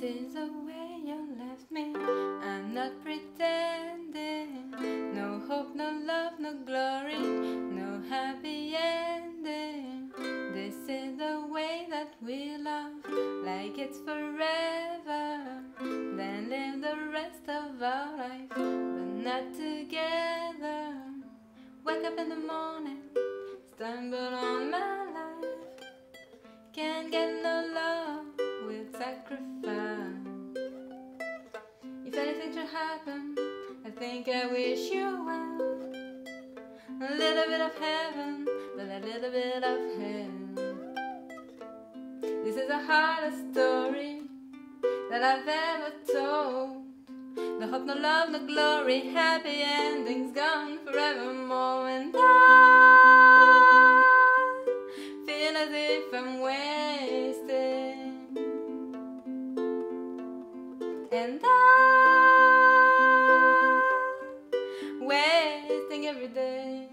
is the way you left me. I'm not pretending. No hope, no love, no glory, no happy ending. This is the way that we love, like it's forever. Then live the rest of our life, but not together. Wake up in the morning, stumble on my life. Can't get no love with sacrifice. If anything should happen, I think I wish you well. A little bit of heaven, but a little bit of hell. This is the hardest story that I've ever told. No hope, no love, no glory, happy endings gone forevermore. And I feel as if I'm wasting. And I'm wasting every day.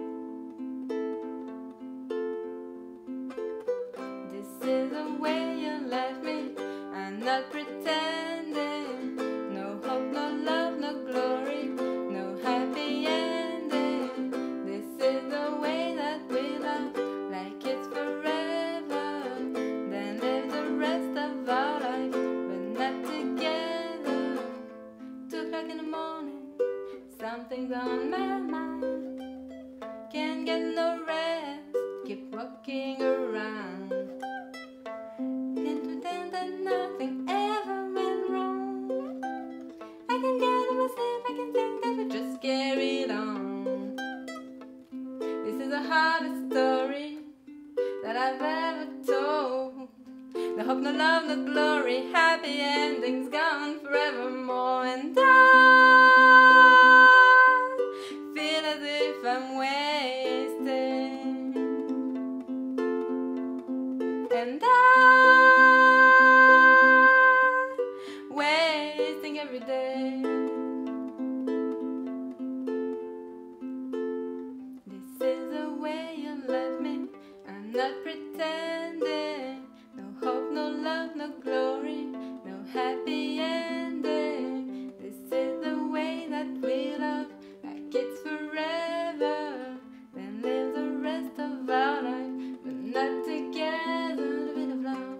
This is the way you left me. I'm not pretending. No hope, no love, no glory, no happy ending. This is the way that we love, like it's forever. Then live the rest of our life, but not together. 2 o'clock in the morning, something's on my mind. Can't get no rest, keep walking around. Can't pretend that nothing ever went wrong. I can get in my sleep, I can think that we just carried on. This is the hardest story that I've ever told. No hope, no love, no glory, happy endings gone forevermore. And I feel as if I'm wasting. And I'm wasting every day. This is the way you left me. I'm not pretending. No hope, no love, no glory, no happy ending. This is the way that we love, like it's forever. Then live the rest of our life, but not together. A bit of love.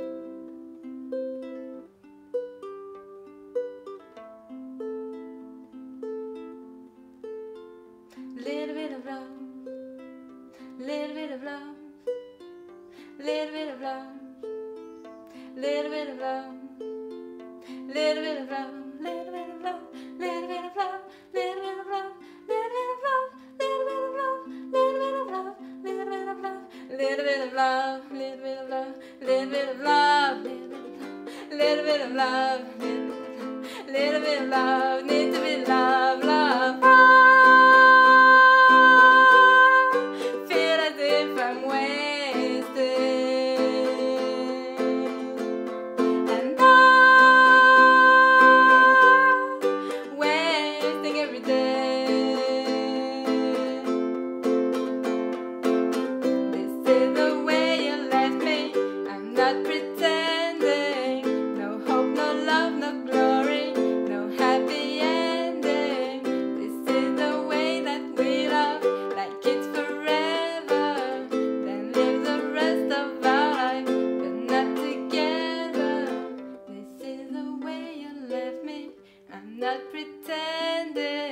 Little bit of love, little bit of love, little bit of love, little bit of love, little bit of love, little bit of love, little bit of love, little bit of love, little bit of love, little bit of love, little bit of love, little bit of love, little bit of love, little bit of love, little bit of love, little bit of love, little bit of love, need to be love, love. Feel as if I'm wasting. And I'm wasting every day. This is the way you left me. I'm not pretending. No hope, no love, no glory, no happy ending. This is the way that we love, like it's forever. Then live the rest of our life, but not together. This is the way you left me. I'm not pretending.